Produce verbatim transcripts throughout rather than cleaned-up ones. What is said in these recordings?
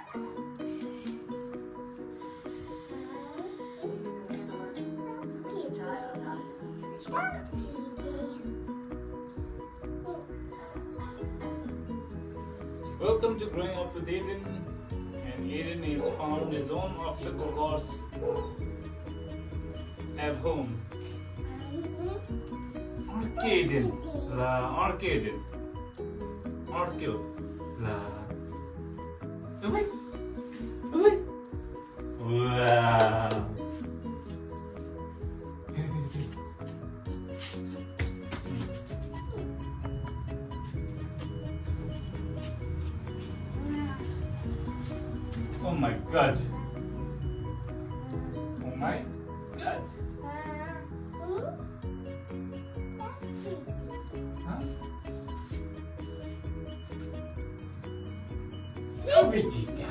Welcome to Growing Up with Aiden, and Aiden is found his own obstacle course at home. Arcade, la arcade, arcade, la. Away, away. Wow. Oh my God. Oh my God. Huh? Oh, Vegeta.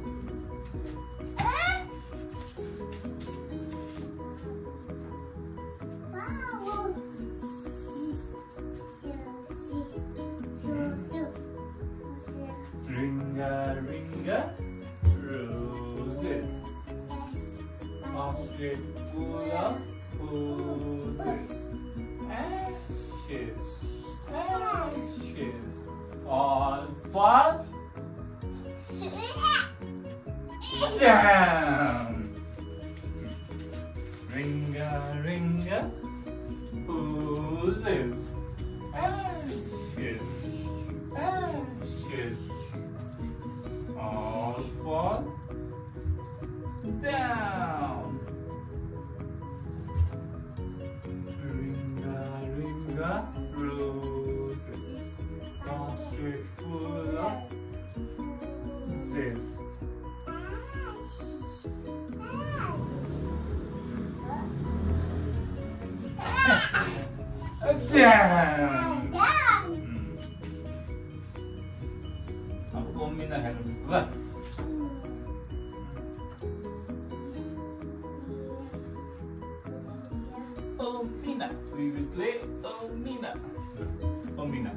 Ringa, ringa. Roses, pocket full of roses, ashes, ashes, all fall down. Ringa, ringa, roses, ashes, ashes. All fall down. Ringa, ringa, roses, pocket full of roses. Down. Aku kombinasi dua. Omina, we will play Omina. Omina.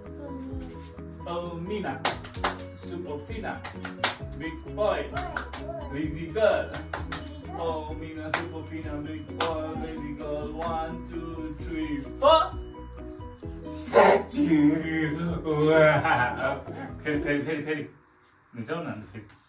Omina. Super fina. Big boy. Lazy girl. Omina, super fina. Big boy, lazy girl. One, two, three, four. Statue. Wow. Petty, petty, petty, petty. 你知道哪个 petty？